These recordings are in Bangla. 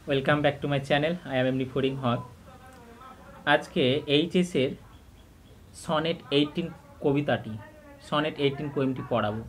Welcome back to my channel. I am এমনি ফরিং হক। আজকে এইচএসের সনেট 18 কবিতাটি, সনেট 18 পোয়েমটি পড়াবো।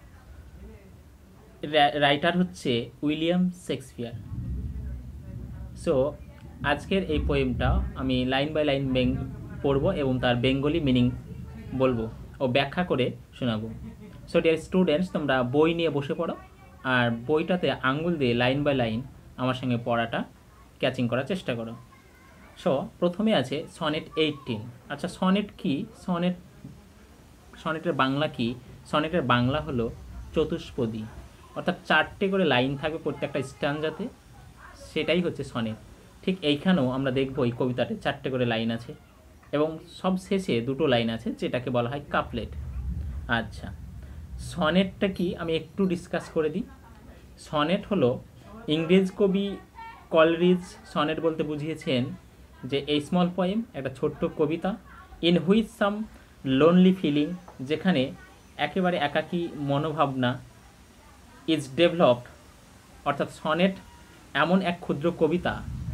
রাইটার হচ্ছে উইলিয়াম শেক্সপিয়ার। সো আজকের এই পোয়েমটা আমি লাইন বাই লাইন পড়বো এবং তার বেঙ্গলি মিনিং বলবো ও ব্যাখ্যা করে শোনাবো। সো ডিয়ার স্টুডেন্টস, তোমরা বই নিয়ে বসে পড়ো আর বইটাতে আঙ্গুল দিয়ে লাইন বাই লাইন আমার সঙ্গে পড়াটা ক্যাচিং করার চেষ্টা করো। সো প্রথমে আছে সনেট 18। আচ্ছা, সনেট কি? সনেটের বাংলা কি? সনেটের বাংলা হলো চতুষ্পদী, অর্থাৎ 4টে করে লাইন থাকবে প্রত্যেকটা স্ট্যানজাতে, সেটাই হচ্ছে সনেট। ঠিক এইখানেও আমরা দেখব এই কবিতাতে 4টে করে লাইন আছে এবং সব শেষে 2টো লাইন আছে, যেটাকে বলা হয় কাপলেট। আচ্ছা, সনেটটা কি আমি একটু ডিসকাস করে দিই। সনেট হলো ইংরেজ কবি কলরিজ সনেট বলতে বুঝিয়েছেন যে এই স্মল পোয়েম, একটা ছোট্ট কবিতা, in which some lonely feeling, যেখানে একেবারে একাকী মনোভাবনা, ইজ ডেভেলপড, অর্থাৎ সনেট এমন এক ক্ষুদ্র কবিতা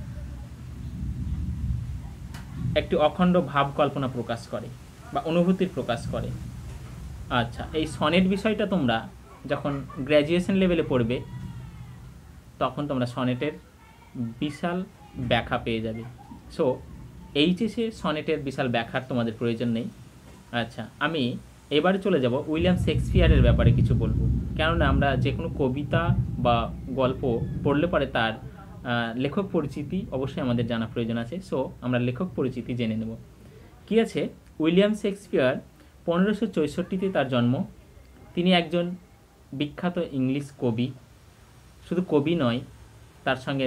একটি অখণ্ড ভাব কল্পনা প্রকাশ করে বা অনুভূতির প্রকাশ করে। আচ্ছা, এই সনেট বিষয়টা তোমরা যখন গ্র্যাজুয়েশন লেভেলে পড়বে তখন তোমরা সনেটের বিশাল ব্যাখ্যা পেয়ে যাবে। সো এইচএসে সনেটের বিশাল ব্যাখ্যার তোমাদের প্রয়োজন নেই। আচ্ছা, আমি এবারে চলে যাব উইলিয়াম শেক্সপিয়ারের ব্যাপারে কিছু বলবো, কেননা আমরা যে কোনো কবিতা বা গল্প পড়লে পরে তার লেখক পরিচিতি অবশ্যই আমাদের জানা প্রয়োজন আছে। সো আমরা লেখক পরিচিতি জেনে নেব। কী আছে? উইলিয়াম শেক্সপিয়ার 1564-তে তার জন্ম। তিনি একজন বিখ্যাত ইংলিশ কবি। শুধু কবি নয়, তার সঙ্গে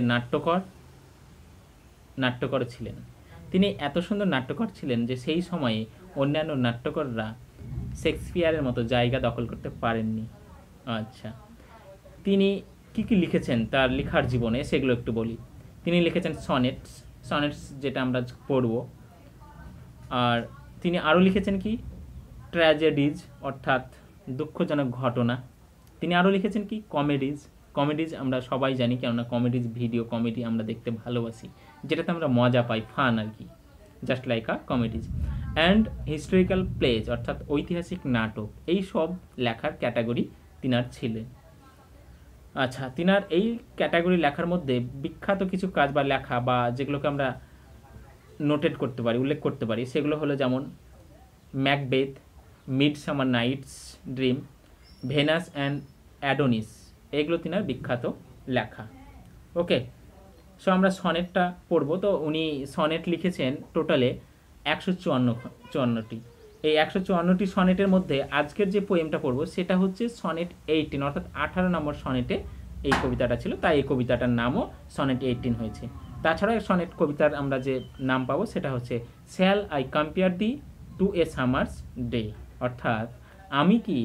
নাট্যকর ছিলেন। তিনি এত সুন্দর নাট্যকর ছিলেন যে সেই সময়ে অন্যান্য নাট্যকররা শেক্সপিয়ারের মতো জায়গা দখল করতে পারেননি। আচ্ছা, তিনি কি লিখেছেন তার লেখার জীবনে সেগুলো একটু বলি। তিনি লিখেছেন সনেটস যেটা আমরা পড়ব। আর তিনি আরও লিখেছেন কি? ট্র্যাজেডিজ, অর্থাৎ দুঃখজনক ঘটনা। তিনি আরও লিখেছেন কি? কমেডিজ আমরা সবাই জানি, কেননা ভিডিও কমেডি আমরা দেখতে ভালোবাসি, যেটাতে আমরা মজা পাই, ফান আর কি, just like a comedies. And historical plays, অর্থাৎ ঐতিহাসিক নাটক। এই সব লেখার ক্যাটাগরি তিনার ছিলেন। আচ্ছা, তিনার এই ক্যাটাগরি লেখার মধ্যে বিখ্যাত কিছু কাজ বা লেখা বা যেগুলোকে আমরা নোটেট করতে পারি, উল্লেখ করতে পারি, সেগুলো হলো যেমন Macbeth, Midsummer Night's Dream, Venus and Adonis. এগুলো তিনার বিখ্যাত লেখা। ওকে, সো আমরা সনেটটা পড়ব। তো উনি সনেট লিখেছেন টোটালে 154টি। এই 154টি সনেটের মধ্যে আজকের যে পোয়েমটা পড়ব সেটা হচ্ছে সনেট 18, অর্থাৎ 18 নম্বর সনেটে এই কবিতাটা ছিল, তাই এই কবিতাটার নামও সনেট 18 হয়েছে। তাছাড়া সনেট কবিতার আমরা যে নাম পাবো সেটা হচ্ছে shall I compare thee to a summer's day, অর্থাৎ আমি কি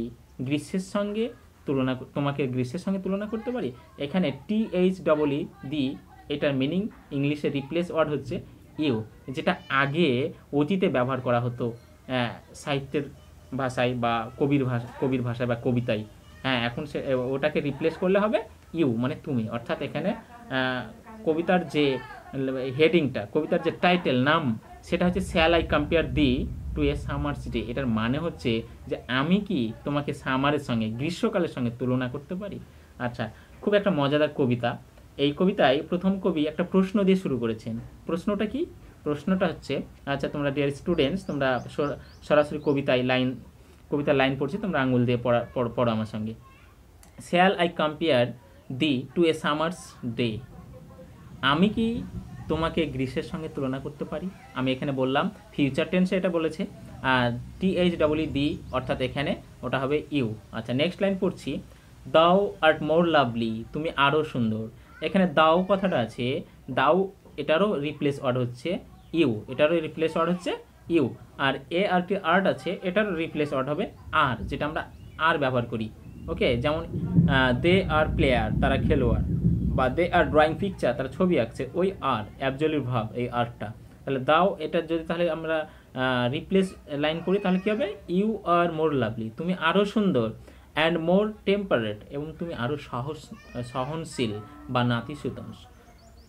তোমাকে গ্রীষ্মের সঙ্গে তুলনা করতে পারি। এখানে THEE দি, এটার মিনিং ইংলিশে রিপ্লেস ওয়ার্ড হচ্ছে ইউ, যেটা আগে অতীতে ব্যবহার করা হতো সাহিত্যের ভাষায় বা কবির ভাষায় বা কবিতায়। হ্যাঁ, এখন ওটাকে রিপ্লেস করলে হবে ইউ, মানে তুমি। অর্থাৎ এখানে কবিতার যে হেডিংটা, কবিতার যে টাইটেল, নাম, সেটা হচ্ছে shall I compare thee to a summer's day. এটার মানে হচ্ছে যে আমি কি তোমাকে সামারের সঙ্গে, গ্রীষ্মকালের সঙ্গে তুলনা করতে পারি। আচ্ছা, খুব একটা মজাদার কবিতা। এই কবিতায় প্রথম কবি একটা প্রশ্ন দিয়ে শুরু করেছেন। প্রশ্নটা কি? প্রশ্নটা হচ্ছে, আচ্ছা তোমরা ডিয়ার স্টুডেন্টস, তোমরা সরাসরি কবিতার লাইন পড়ছি, তোমরা আঙুল দিয়ে পড়ো আমার সঙ্গে। Shall I compare thee to a summer's day, আমি কি তোমাকে গ্রীষ্মের সঙ্গে তুলনা করতে পারি। আমি এখানে বললাম ফিউচার টেন্সে এটা বলেছে, আর THEE অর্থাৎ এখানে ওটা হবে ইউ। আচ্ছা, নেক্সট লাইন পড়ছি, দাও আর্ট মোর লাভলি, তুমি আরও সুন্দর। এখানে দাও কথাটা আছে, দাও এটারও রিপ্লেস ওয়ার্ড হচ্ছে ইউ, ইউ। আর আর্ট আছে, এটারও রিপ্লেস ওয়ার্ড হবে আর, যেটা আমরা আর ব্যবহার করি। ওকে, যেমন দে আর প্লেয়ার, তারা খেলোয়াড়, বা দে আর ড্রয়িং পিকচার, তারা ছবি আঁকছে, ওই আর অ্যাবজলিউট ভাব, এই আর্টটা। তাহলে দাও, এটা যদি তাহলে আমরা রিপ্লেস লাইন করি তাহলে কী হবে? ইউ আর মোর লাভলি, তুমি আরও সুন্দর, অ্যান্ড মোর টেম্পারেট, এবং তুমি আরও সহনশীল বা নাতিশীতোষ্ণ।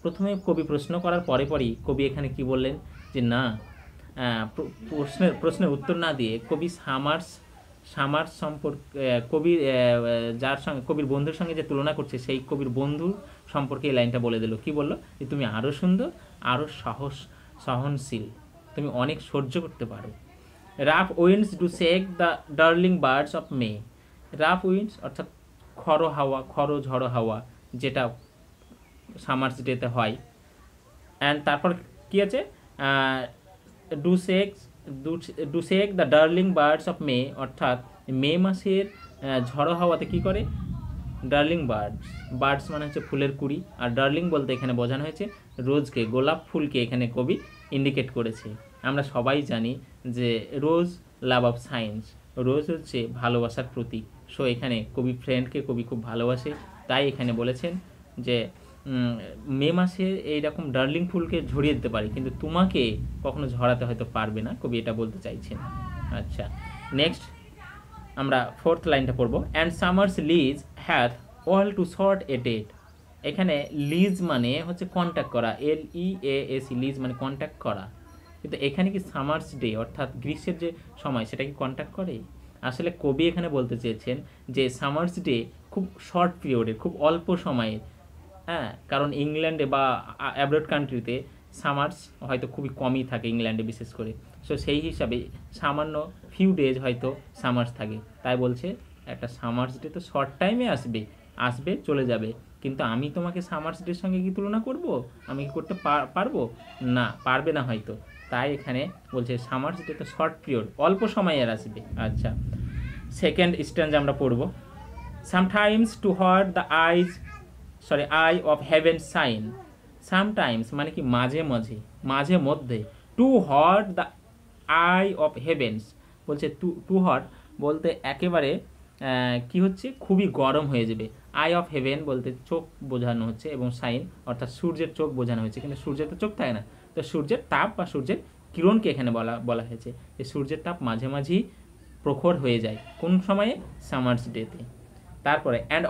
প্রথমে কবি প্রশ্ন করার পরে পরেই কবি এখানে কি বললেন যে না, প্রশ্নের উত্তর না দিয়ে কবি সামার সম্পর্কে কবির যার সঙ্গে কবির বন্ধুর সঙ্গে যে তুলনা করছে সেই কবির বন্ধু সম্পর্কে এই লাইনটা বলে দিল। কি বললো? যে তুমি আরও সুন্দর, আরও সহনশীল, তুমি অনেক সহ্য করতে পারো। Rough winds do shake the darling buds of May. Rough winds অর্থাৎ ঝড়ো হাওয়া যেটা সামার্স ডেতে হয়। অ্যান্ড তারপর কী আছে? Do shake the darling buds of May, অর্থাৎ মে মাসের ঝড়ো হাওয়াতে কী করে? ডার্লিং বার্ডস মানে হচ্ছে ফুলের কুড়ি, আর ডার্লিং বলতে এখানে বোঝানো হয়েছে রোজকে, গোলাপ ফুলকে এখানে কবি ইন্ডিকেট করেছে। আমরা সবাই জানি যে রোজ লাভ অফ সায়েন্স, রোজ হচ্ছে ভালোবাসার প্রতীক। সো এখানে কবি ফ্রেন্ডকে কবি খুব ভালোবাসে, তাই এখানে বলেছেন যে মে মাসে এইরকম ডার্লিং ফুলকে ঝরিয়ে দিতে পারি, কিন্তু তোমাকে কখনো ঝরাতে হয়তো পারবে না, কবি এটা বলতে চাইছেন। আচ্ছা, নেক্সট আমরা ফোর্থ লাইনটা পড়বো। And summer's lease hath all too short a date. এখানে লিজ মানে হচ্ছে কন্ট্যাক্ট করা, LEAS, লিজ মানে কন্ট্যাক্ট করা। কিন্তু এখানে কি সামার্স ডে অর্থাৎ গ্রীষ্মের যে সময় সেটা কি কন্ট্যাক্ট করে? আসলে কবি এখানে বলতে চেয়েছেন যে সামার্স ডে খুব শর্ট পিরিয়ডের, খুব অল্প সময়ের। হ্যাঁ, কারণ ইংল্যান্ডে বা অ্যাব্রড কান্ট্রিতে সামার্স হয়তো খুবই কমই থাকে, ইংল্যান্ডে বিশেষ করে। সো সেই হিসাবে সামান্য ফিউ ডেজ হয়তো সামার্স থাকে, তাই বলছে একটা সামার্স ডে তো শর্ট টাইমে আসবে চলে যাবে, কিন্তু আমি তোমাকে সামার্স ডের সঙ্গে কি তুলনা করব? আমি কি করতে পারবো না? পারবে না হয়তো, তাই এখানে বলছে সামার্স ডে তো শর্ট পিরিয়ড, অল্প সময়ের আসবে। আচ্ছা, সেকেন্ড স্ট্যান্ড আমরা পড়ব। Sometimes too hot the eye of heaven shine. Sometimes মানে কি মাঝে মধ্যে। Too hot the eye of heavens বলছে, টু হট বলতে একেবারে কি হচ্ছে, খুবই গরম হয়ে যাবে। আই অফ হেভেন বলতে চোখ বোঝানো হচ্ছে, এবং সাইন অর্থাৎ সূর্যের চোখ বোঝানো হয়েছে, কিন্তু সূর্যের তো চোখ থাকে না। তো সূর্যের তাপ বা সূর্যের কিরণকে এখানে বলা হয়েছে যে সূর্যের তাপ মাঝে মাঝেই প্রখর হয়ে যায়। কোন সময়ে? সামার্স ডেতে। তারপরে and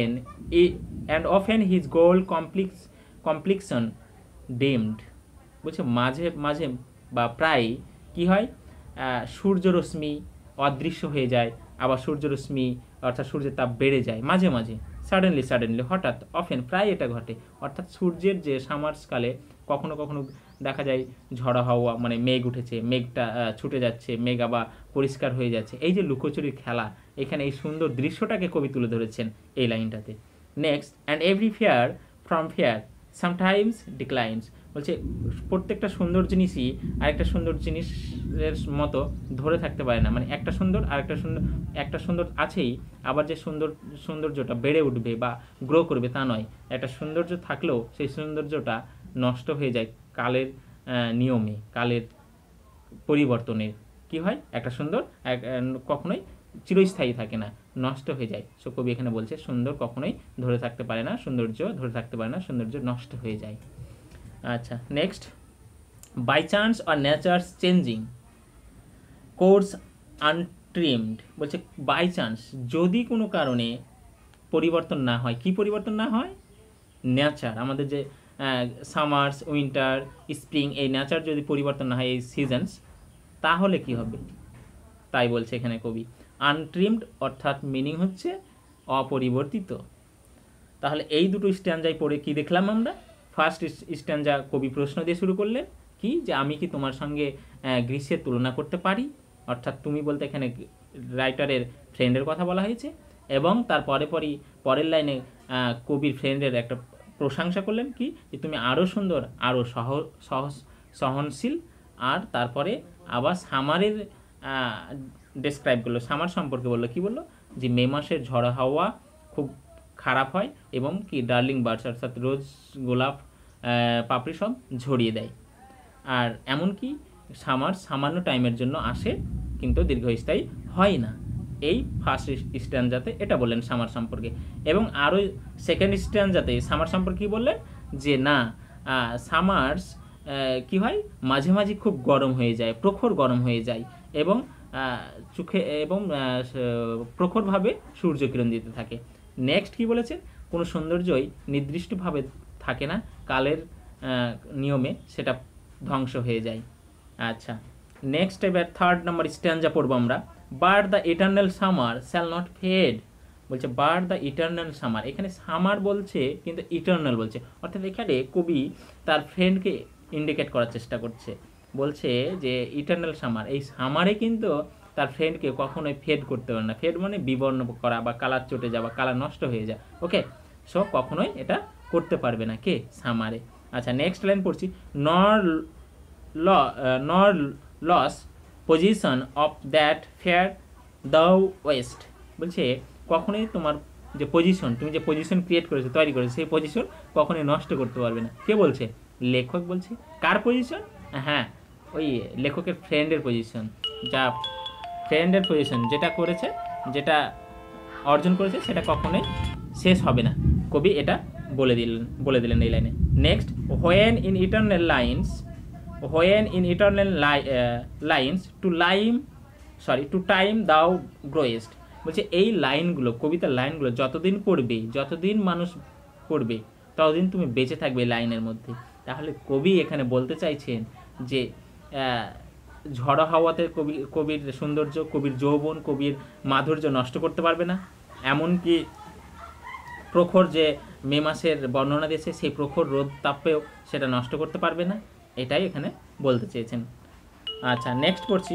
often his gold complexion dimmed বলছে মাঝে বা প্রায় কি হয়, সূর্যরশ্মি অদৃশ্য হয়ে যায়, আবার সূর্যরশ্মি অর্থাৎ সূর্যের তাপ বেড়ে যায় মাঝে সাডেনলি হঠাৎ, অফেন প্রায় এটা ঘটে। অর্থাৎ সূর্যের যে সামার্সকালে কখনো কখনো দেখা যায় ঝড়ো হাওয়া, মানে মেঘ উঠেছে, মেঘটা ছুটে যাচ্ছে, মেঘ আবার পরিষ্কার হয়ে যাচ্ছে। এই যে লুকোচুরির খেলা, এখানে এই সুন্দর দৃশ্যটাকে কবি তুলে ধরেছেন এই লাইনটাতে। Next, and every fair from fair sometimes declines বলছে প্রত্যেকটা সুন্দর জিনিসই আরেকটা সুন্দর জিনিসের মতো ধরে থাকতে পারে না, মানে একটা সুন্দর আর একটা সুন্দর আছেই, আবার যে সৌন্দর্যটা বেড়ে উঠবে বা গ্রো করবে তা নয়। একটা সৌন্দর্য থাকলেও সেই সৌন্দর্যটা নষ্ট হয়ে যায় কালের নিয়মে, কালের পরিবর্তনে কি হয়, একটা সুন্দর কখনোই চিরস্থায়ী থাকে না, নষ্ট হয়ে যায়। সো কবি এখানে বলছে সুন্দর কখনোই ধরে থাকতে পারে না, সৌন্দর্য ধরে থাকতে পারে না, সৌন্দর্য নষ্ট হয়ে যায়। আচ্ছা, next, by chance or nature's changing course untrimmed বলছে বাই চান্স যদি কোনো কারণে পরিবর্তন না হয়, কি পরিবর্তন না হয়? নেচার, আমাদের যে সামার্স, উইন্টার, স্প্রিং, এই নেচার যদি পরিবর্তন না হয়, এই সিজনস, তাহলে কি হবে? তাই বলছে এখানে কবি। আনট্রিমড অর্থাৎ মিনিং হচ্ছে অপরিবর্তিত। তাহলে এই দুটো স্ট্যান্ডায় পড়ে কি দেখলাম আমরা? ফার্স্ট স্ট্যান্ডা কবি প্রশ্ন দিয়ে শুরু করলেন কি, যে আমি কি তোমার সঙ্গে গ্রীষ্মের তুলনা করতে পারি, অর্থাৎ তুমি বলতে এখানে রাইটারের ফ্রেন্ডের কথা বলা হয়েছে, এবং তার পরের লাইনে কবির ফ্রেন্ডের একটা প্রশংসা করলেন কি, যে তুমি আরও সুন্দর, আরও সহনশীল। আর তারপরে আবার সামারের ডেসক্রাইব করলো, সামার সম্পর্কে বললো, কি বললো, যে মে মাসের ঝড়ো হাওয়া খুব খারাপ হয়, এবং কি ডার্লিং বার্ডস অর্থাৎ রোজ, গোলাপ, পাপড়ি সব ঝরিয়ে দেয়। আর এমনকি সামান্য টাইমের জন্য আসে, কিন্তু দীর্ঘস্থায়ী হয় না। এই ফার্স্ট স্ট্যান্ডাতে এটা বললেন সামার সম্পর্কে। এবং আরও সেকেন্ড স্ট্যান্ডাতে সামার সম্পর্কে কী বললেন, যে না, সামার্স কি হয়, মাঝে মাঝে খুব গরম হয়ে যায়, প্রখর গরম হয়ে যায়, এবং প্রখরভাবে সূর্যকিরণ দিতে থাকে। নেক্সট কি বলেছেন, কোনো সৌন্দর্যই নির্দিষ্টভাবে থাকে না, কালের নিয়মে সেটা ধ্বংস হয়ে যায়। আচ্ছা, নেক্সট এবার 3rd নাম্বার স্ট্যান্জা পড়বো আমরা। But the eternal summer shall not fade, বলছে বাট দ্য ইটার্নাল সামার, এখানে সামার বলছে কিন্তু ইটার্নাল বলছে, অর্থাৎ এখানে কবি তার ফ্রেন্ডকে ইন্ডিকেট করার চেষ্টা করছে, বলছে যে ইটার্নাল সামার, এই সামারে কিন্তু তার ফ্রেন্ডকে কখনোই ফেড করতে পারে না। ফেড মানে বিবর্ণ করা বা কালার চটে যাওয়া, কালার নষ্ট হয়ে যায়। ওকে, সো কখনোই এটা করতে পারবে না কে, সামারে। আচ্ছা, নেক্সট লাইন পড়ছি। Nor lose possession of that fair thou owest, বলছে কখনোই তোমার যে পজিশন, তুমি যে পজিশন ক্রিয়েট করেছো, তৈরি করেছো, সেই পজিশন কখনোই নষ্ট করতে পারবে না। কে বলছে? লেখক বলছে। কার পজিশন? হ্যাঁ, ওই লেখকের ফ্রেন্ডের পজিশন, যা ফ্রেন্ডের পজিশন যেটা করেছে, যেটা অর্জন করেছে, সেটা কখনোই শেষ হবে না। কবি এটা বলে দিলেন এই লাইনে। Next, when in eternal lines to time thou growest, বলছে এই লাইনগুলো, কবিতার লাইনগুলো যতদিন মানুষ পড়বে ততদিন তুমি বেঁচে থাকবে এই লাইনের মধ্যে। তাহলে কবি এখানে বলতে চাইছেন যে ঝড়ো হাওয়াতে কবির সৌন্দর্য, কবির যৌবন, কবির মাধুর্য নষ্ট করতে পারবে না। এমনকি প্রখর যে মে মাসের বর্ণনা দিয়েছে, সেই প্রখর রোদ তাপেও সেটা নষ্ট করতে পারবে না, এটাই এখানে বলতে চেয়েছেন। আচ্ছা, নেক্সট পড়ছি।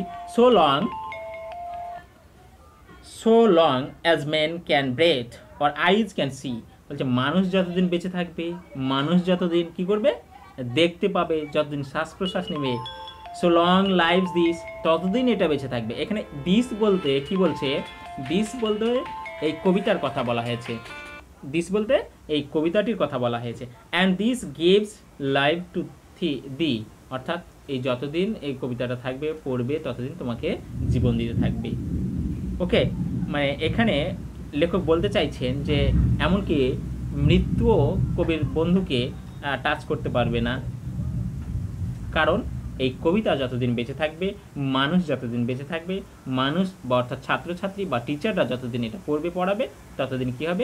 So long as men can breathe or eyes can see, বলছে মানুষ যতদিন বেঁচে থাকবে, মানুষ যতদিন কি করবে, দেখতে পাবে, যতদিন শ্বাস প্রশ্বাস নেবে, সো লং লাইফ দিস, ততদিন এটা বেঁচে থাকবে। এখানে দিস বলতে কি বলছে? দিস বলতে এই কবিতার কথা বলা হয়েছে, দিস বলতে এই কবিতাটির কথা বলা হয়েছে। And this gives life to thee, অর্থাৎ এই যতদিন এই কবিতাটা থাকবে, পড়বে, ততদিন তোমাকে জীবন দিতে থাকবে। ওকে, মানে এখানে লেখক বলতে চাইছেন যে এমনকি মৃত্যুও কবির বন্ধুকে টাচ করতে পারবে না, কারণ এই কবিতা যতদিন বেঁচে থাকবে, মানুষ যতদিন বেঁচে থাকবে, মানুষ বা অর্থাৎ ছাত্রছাত্রী বা টিচাররা যতদিন এটা পড়াবে, ততদিন কি হবে,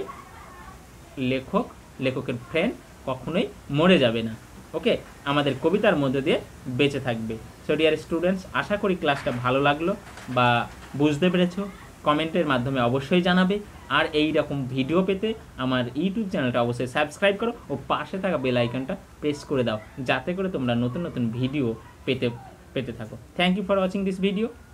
লেখকের ফ্রেন্ড কখনোই মরে যাবে না। ওকে, আমাদের কবিতার মধ্যে দিয়ে বেঁচে থাকবে। সো ডিয়ার স্টুডেন্টস, আশা করি ক্লাসটা ভালো লাগলো বা বুঝতে পেরেছো। কমেন্টের মাধ্যমে অবশ্যই জানাবে। আর এই রকম ভিডিও পেতে আমার ইউটিউব চ্যানেলটা অবশ্যই সাবস্ক্রাইব করো ও পাশে থাকা বেল আইকনটা প্রেস করে দাও, যাতে করে তোমরা নতুন নতুন ভিডিও পেতে থাকো। Thank you for watching this video.